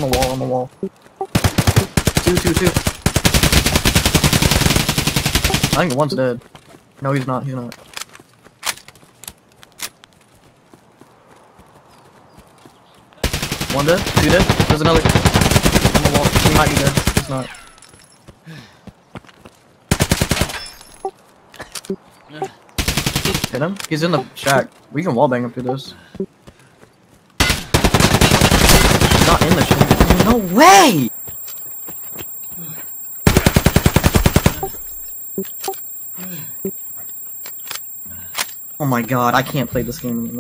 the wall, on the wall. Two. I think one's dead. No, he's not, One dead, two dead, there's another on the wall. He might be dead, he's not. Hit him? He's in the shack. We can wallbang him through this. He's not in the shack. No way! Oh my god, I can't play this game anymore.